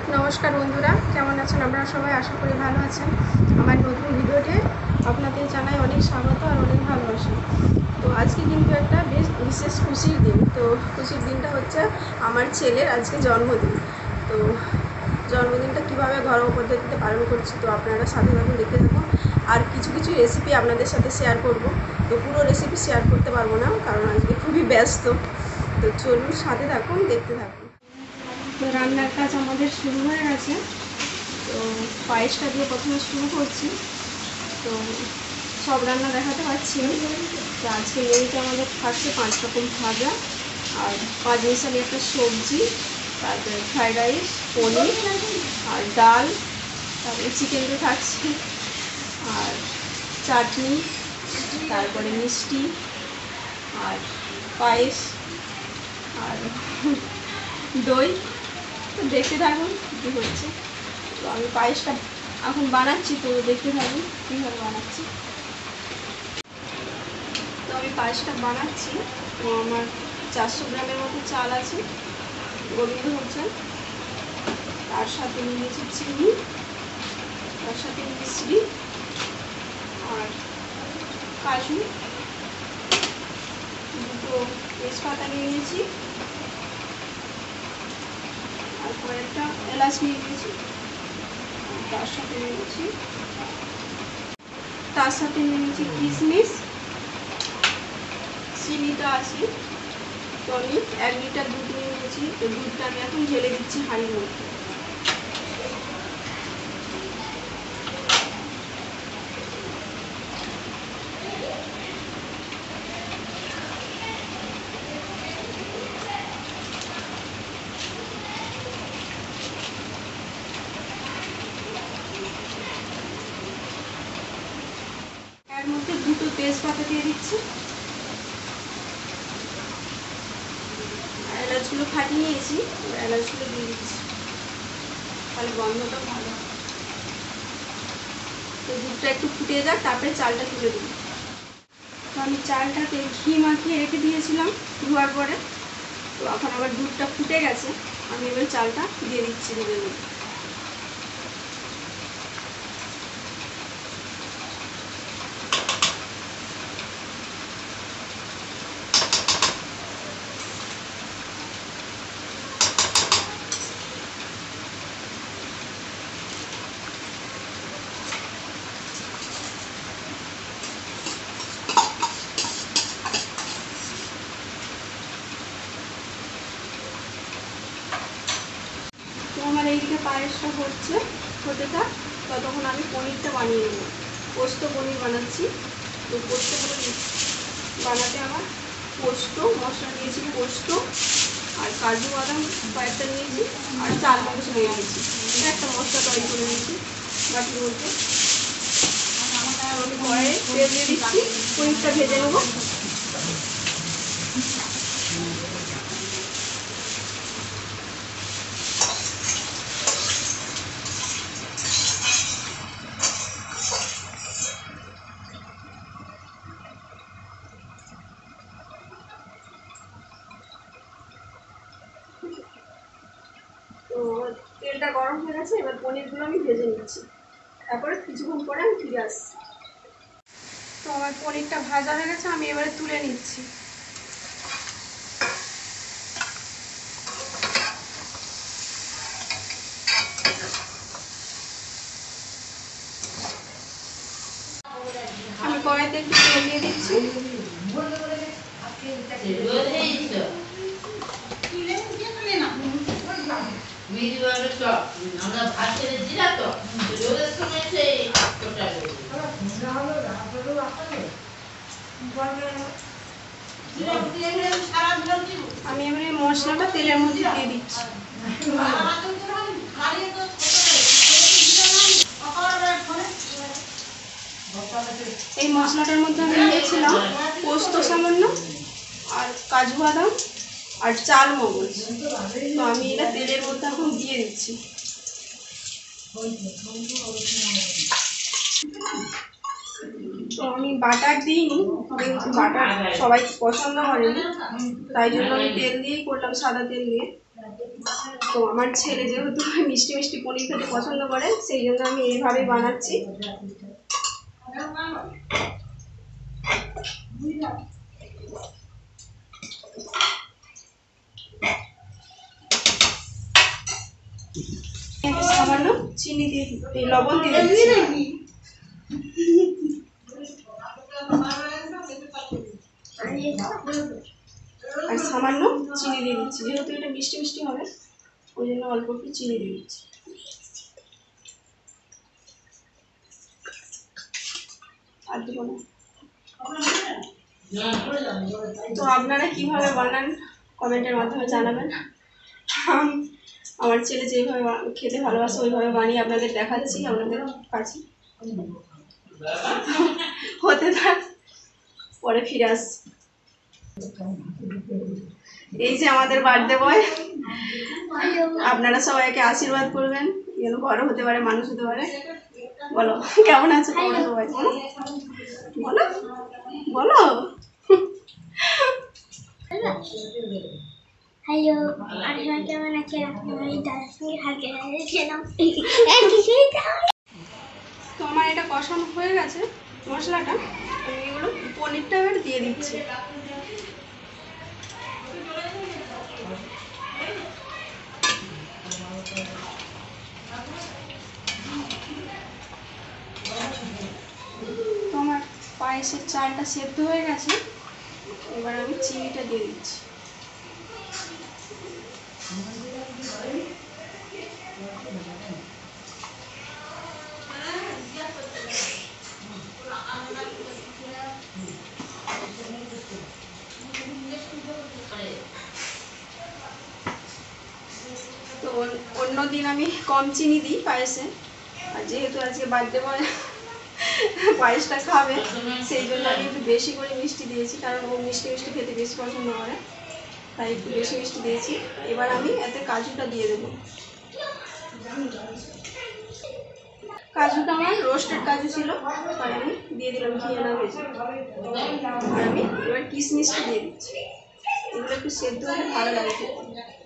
নমস্কার বন্ধুরা, কেমন আছেন আপনারা সবাই? আশা করি ভালো আছেন। আমার নতুন ভিডিওতে আপনাদের জানাই অনেক স্বাগত আর অনেক ভালোবাসা। তো আজকে কিন্তু একটা বেশ বিশেষ খুশির দিন। তো খুশির দিনটা হচ্ছে আমার ছেলের আজকে জন্মদিন। তো জন্মদিনটা কীভাবে ঘরোয়া পদ্ধতিতে পালন করছি তো আপনারা সাথে সাথে দেখতে থাকুন। আর কিছু কিছু রেসিপি আপনাদের সাথে শেয়ার করব। তো পুরো রেসিপি শেয়ার করতে পারবো না, কারণ আজকে খুবই ব্যস্ত। তো চলুন, সাথে থাকুন, দেখতে থাকুন। তো রান্নার কাজ আমাদের শুরু হয়ে গেছে। তো পায়েসটা দিয়ে প্রথমে শুরু করছি। তো সব রান্না দেখাতে পারছি। তো আজকে মেনুতে আমাদের থাকছে 5 রকম ভাজা আর 5 মিশালি একটা সবজি, তারপরে ফ্রাইড রাইস, পনির আর ডাল, তারপরে চিকেন তো থাকছে, আর চাটনি, তারপরে মিষ্টি আর পায়েস আর দই। তো দেখতে থাকুন কী হচ্ছে। তো আমি পায়েসটা এখন বানাচ্ছি, তো দেখতে থাকুন কীভাবে বানাচ্ছি। তো আমি পায়েসটা বানাচ্ছি। তো আমার 400 গ্রামের মতো চাল আছে, গোবিন্দ হচ্ছে, তার সাথে নিয়েছি চিনি, তার সাথে মিষ্টি আর কাজু, দুটো তেজপাতা নিয়ে নিয়েছি, আর কয়েকটা এলাচ নিয়ে নিয়েছি, তার সাথে নিয়ে নিয়েছি কিশমিশ, চিনিটা আছে। তো আমি 1 লিটার দুধ নিয়ে নিয়েছি। তো দুধটা আমি এখন ঢেলে দিচ্ছি হাঁড়ির মধ্যে। এর মধ্যে দুটো তেজপাতা দিয়ে দিচ্ছি, এলাচগুলো ফাটিয়ে নিয়েছি, এলাচগুলো দিয়ে দিচ্ছি, তাহলে গন্ধটা ভালো। তো দুধটা একটু ফুটে যাক, তারপরে চালটা তুলে দিই। তো আমি চালটাতে ঘি মাখিয়ে রেখে দিয়েছিলাম ধোয়ার পরে। তো এখন আবার দুধটা ফুটে গেছে, আমি এবার চালটা দিয়ে দিচ্ছি দুধের মধ্যে। তো আমার এইদিকে পায়েসটা হচ্ছে, হতে থাক, ততক্ষণ আমি পনিরটা বানিয়ে নেব। পোস্ত পনির বানাচ্ছি। তো পোস্ত পনির বানাতে আমার পোস্ত মশলা নিয়েছি, পোস্ত আর কাজু বাদাম কয়েকটা নিয়েছি, আর চাল মগজ নিয়ে নিয়েছি। একটা মশলা তৈরি করে নিয়েছি বাটির মধ্যে। আমি কড়াইয়ে তেল দিয়ে দিচ্ছি, পনিরটা ভেজে নেব। তো তেলটা গরম হয়ে গেছে, এবার পনিরগুলো আমি ভেজে নিচ্ছি, তারপরে কিছুক্ষণ পরে আমি ফিরে আসছি। তো আমার পনিরটা ভাজা হয়ে গেছে, আমি এবারে তুলে নিচ্ছি। আমি কড়াইতে একটু তেল দিয়ে দিচ্ছি। আমি এবারে মশলাটা তেলের মধ্যে দিয়ে দিচ্ছি। এই মশলাটার মধ্যে আমি নিয়েছিলাম পোস্ত সামান্য, আর কাজু বাদাম আর চাল মগজ। তো আমি এটা তেলের মধ্যে এখন দিয়ে দিচ্ছি। তো আমি বাটার দিইনি, বাটার সবাই পছন্দ করেনি, তাই জন্য আমি তেল দিয়েই করলাম, সাদা তেল দিয়ে। তো আমার ছেলে যেহেতু মিষ্টি মিষ্টি পনির খেতে পছন্দ করে, সেই জন্য আমি এইভাবেই বানাচ্ছি। সামান্য চিনি দিয়ে লবণ দিয়ে দিচ্ছি। আর সামান্য চিনি দিয়ে দিচ্ছি, যেহেতু এটা মিষ্টি মিষ্টি হবে ওই জন্য অল্প একটু চিনি দিয়ে দিচ্ছি। আর দেবো না। তো আপনারা কিভাবে বানান কমেন্টের মাধ্যমে জানাবেন। আমার ছেলে যেভাবে খেতে ভালোবাসে ওইভাবে বানিয়ে আপনাদের দেখাচ্ছি আপনাদের কাছে। হতে থাক, পরে ফিরে আসছি। এই যে আমাদের বার্থডে বয়, আপনারা সবাইকে আশীর্বাদ করবেন যেন বড় হতে পারে, মানুষ হতে পারে। বলো কেমন আছো তোমরা সবাই? বলো বলো। হ্যালো, আপনারা কেমন আছেন? আমি দাদার সঙ্গে হালকা খেলাম। তো আমার এটা কষানো হয়ে গেছে মশলাটা, আমি এগুলো পনিরটা এবার দিয়ে দিচ্ছি। তো আমার পায়েসের চালটা সেদ্ধ হয়ে গেছে, এবার আমি চিনিটা দিয়ে দিচ্ছি। তো অন্যদিন আমি কম চিনি দিই পায়েসে, আর যেহেতু আজকে বার্থডে বয় পায়েসটা খাবে সেই জন্য আমি একটু বেশি করে মিষ্টি দিয়েছি, কারণ ও মিষ্টি মিষ্টি খেতে বেশি পছন্দ করে, তাই একটু বেশি মিষ্টি দিয়েছি। এবার আমি এতে কাজুটা দিয়ে দেবো। কাজুটা আমার রোস্টেড কাজু ছিল, তাই আমি দিয়ে দিলাম ঘিয়ে না ভেজে। আর আমি এবার কিশমিশটা দিয়ে দিচ্ছি, এগুলো একটু সেদ্ধ হলে ভালো লাগে খেতে।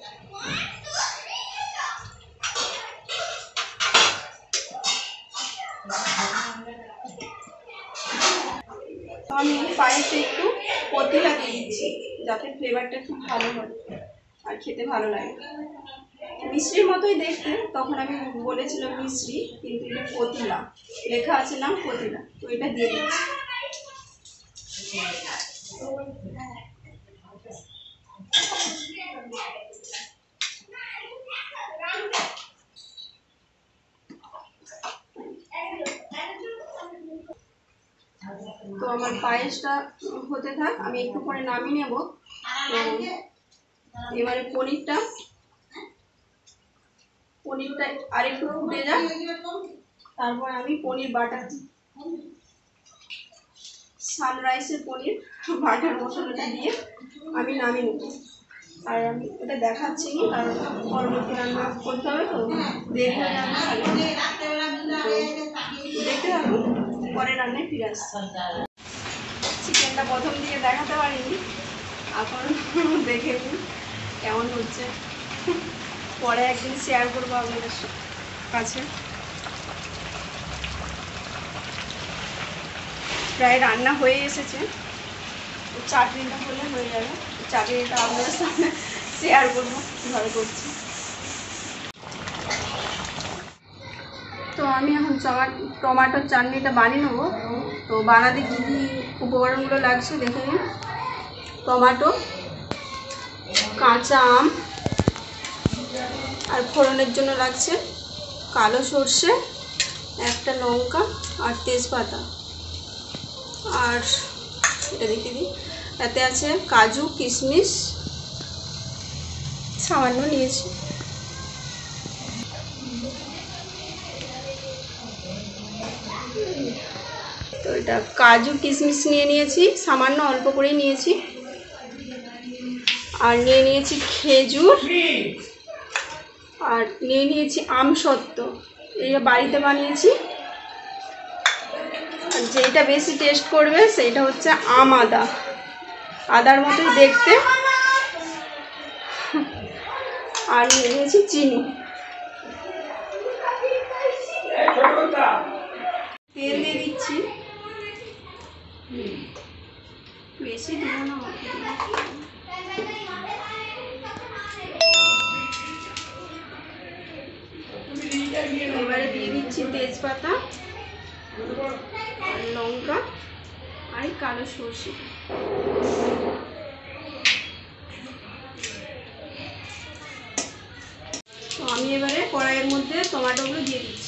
আমি পায়েসে একটু পতিলা দিয়ে দিচ্ছি যাতে ফ্লেভারটা খুব ভালো হয় আর খেতে ভালো লাগে। মিষ্টির মতোই দেখতে, তখন আমি বলেছিলাম মিষ্টি, কিন্তু এটা পতিলা লেখা আছে, নাম পতিলা, তো এটা দিয়ে দিচ্ছি। তো আমার পায়েসটা হতে থাক, আমি একটু পরে নামিয়ে নেব। এবারে পনিরটা আরেকটু ফুটে যাক, তারপর আমি পনির বাটার সানরাইসের পনির বাটার মশলাটা দিয়ে আমি নামিয়ে নেব। আর আমি ওটা দেখাচ্ছি নি, কারণ পরবর্তী রান্না করতে হবে, তো দেরি হয়ে যাবে। দেখতে হবে, পরে রান্নায় ফিরে আসছি। চিকেনটা প্রথম দিকে দেখাতে পারিনি, এখন দেখে নিন কেমন হচ্ছে, পরে একদিন শেয়ার করবো আপনাদের কাছে। প্রায় রান্না হয়ে এসেছে, চাটনিটা হলে হয়ে যাবে। চাটনিটা আপনাদের সামনে শেয়ার করবো কীভাবে করছি। তো আমি এখন টমাটোর চাটনিটা বানিয়ে নেবো। তো বানাতে কী কী উপকরণগুলো লাগছে দেখে নিন। টমাটো, কাঁচা আম, আর ফোড়নের জন্য লাগছে কালো সর্ষে, একটা লঙ্কা আর তেজপাতা। আর এটা দেখে দিই, এতে আছে কাজু কিশমিশ সামান্য নিয়েছি। তো এটা কাজু কিশমিশ নিয়েছি, সামান্য অল্প করেই নিয়েছি। আর নিয়েছি খেজুর, আর নিয়েছি আমসত্ত্ব, এই বাড়িতে বানিয়েছি। আর যেটা বেশি টেস্ট করবে সেইটা হচ্ছে আদার মতোই দেখতে, আর নিয়েছি চিনি। তেল দিয়ে দিচ্ছি, বেশি দিব না। এবারে দিয়ে দিচ্ছি তেজপাতা আর লঙ্কা আর কালো সর্ষে। তো আমি এবারে কড়াইয়ের মধ্যে টমেটোগুলো দিয়ে দিচ্ছি।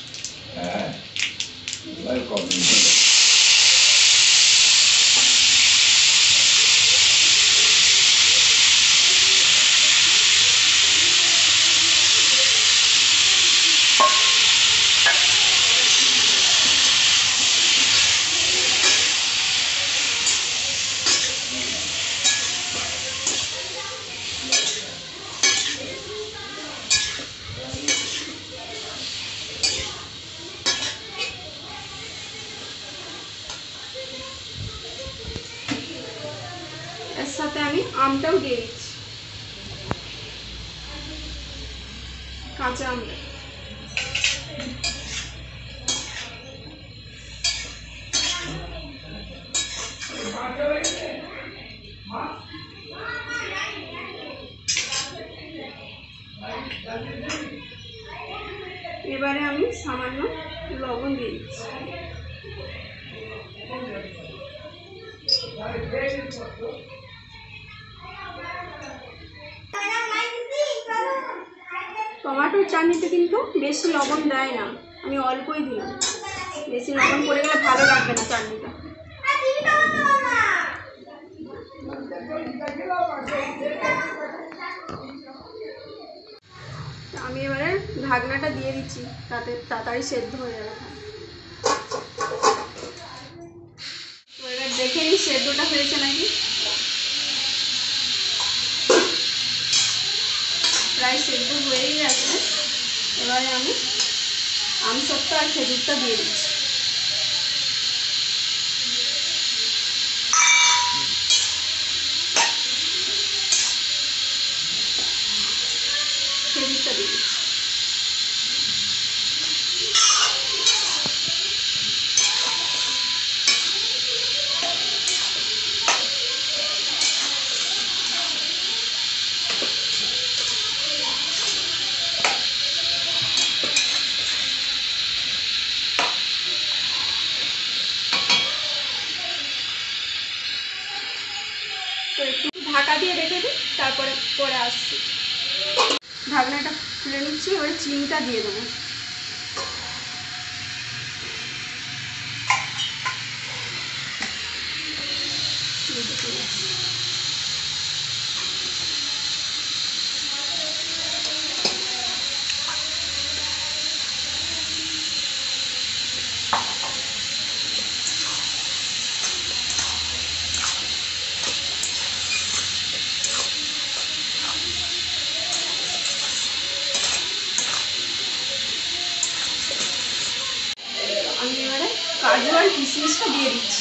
এর সাথে আমি আমটাও দিয়ে দিচ্ছি, কাঁচা আমটা। এবারে আমি সামান্য লবণ দিয়ে দিচ্ছি। টমেটোর চাটনিতে কিন্তু বেশি লবণ দেয় না, আমি অল্পই দিলাম। বেশি লবণ পড়ে গেলে ভালো লাগবে না চাটনিটা। আমি এবারে ঢাকনাটা দিয়ে দিচ্ছি, তাতে তাড়াতাড়ি সেদ্ধ হয়ে যাবে। এবার দেখে নিই সেদ্ধটা হয়েছে নাকি। প্রায় সেদ্ধ হয়েই গেছে। এবারে আমি আমসত্ত্ব আর খেজুরটা দিয়ে দিচ্ছি। খেজুরটা দিয়ে দিচ্ছি। তো একটু ঢাকা দিয়ে রেখে দিই, তারপরে পরে আসছি। ঢাকনাটা খুলে নিচ্ছি, এবারে চিনিটা দিয়ে দেবো। আমি এবারে কাজু আর কিশমিশটা দিয়ে দিচ্ছি।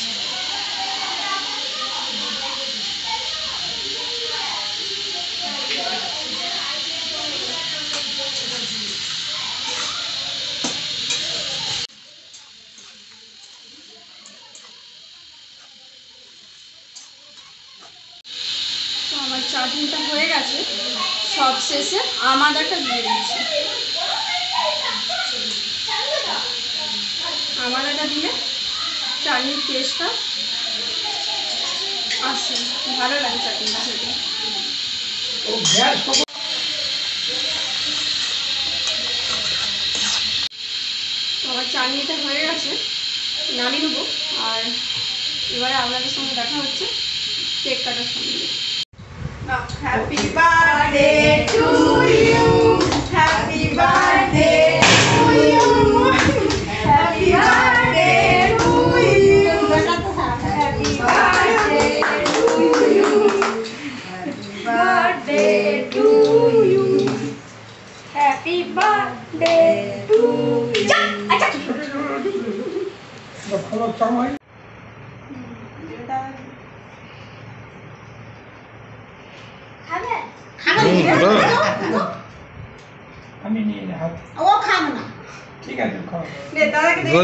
তো আমার চাটনিটা হয়ে গেছে, সব শেষে আম আদাটা দিয়ে দিচ্ছি। আম আদাটা দিলে চাটনির টেস্টটা আসে, ভালো লাগে চাটনিটা খেতে। তো আমার চাটনিটা হয়ে গেছে, নামিয়ে নেবো। আর এবারে আপনাদের সঙ্গে দেখা হচ্ছে কেক কাটার সঙ্গে। Happy birthday to you, happy birthday to you, happy birthday to you, happy birthday to you, happy birthday to you, happy birthday to you. খাবে? খাবে? ও খাবে না। ঠিক আছে খাও। দে দাদাকে দে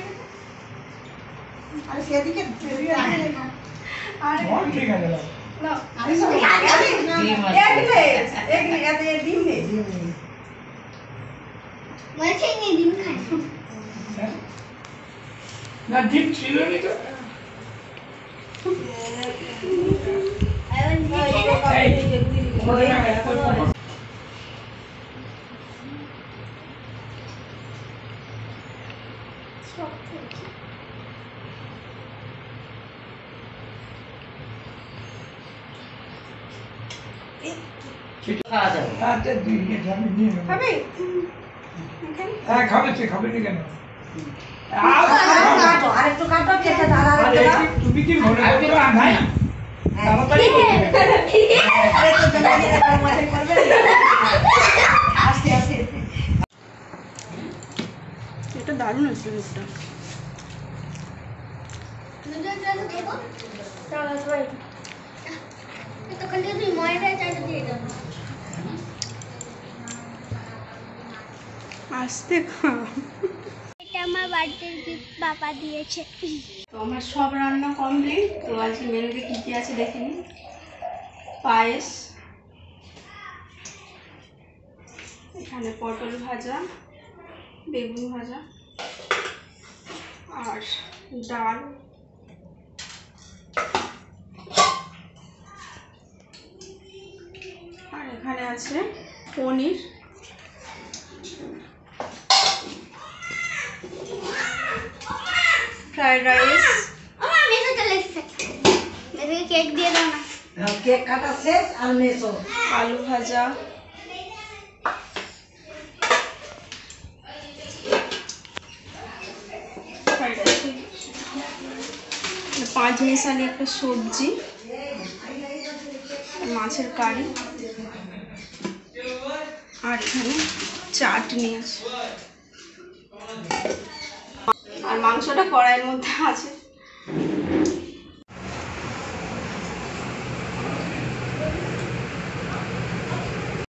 আর সেদিকে আর বল ঠিক আছে দাও। না আমি সব খাবে না। এক নে এত ডিম নে বলছি নি ডিম খাই। না ডিম ছিল না তো। খাওয়া যাবে। আচ্ছা দিয়ে যাবে নিয়ে নেবো। খাবে হ্যাঁ খাবে সে খাবে না কেন? আরেকটু কাটো কেটে দাঁড়া আরে তুমি কি মনে করছো ভাই? তাড়াতাড়ি করবে। এটা দারুণ আছে মুখটা আস্তে খা এটা আমার বার্থডে গিফট বাবা দিয়েছে। তো আমার সব রান্না কমপ্লিট। তো আজকে মেনুতে কী কী আছে দেখে নিই। পায়েস, এখানে পটল ভাজা, বেগুন ভাজা আর ডাল, আর এখানে আছে পনির, ফ্রাইড রাইস, আমার মেসে চলে এসেছে। মেসেকে কেক দিয়ে দাও না। কেক কাটা শেষ আর মেসো আলু ভাজা, ফ্রাইড রাইস, পাঁচ মিশালি একটা সবজি, মাছের কারি, আর এখানে চাটনি আছে, আর মাংসটা কড়াইয়ের মধ্যে আছে।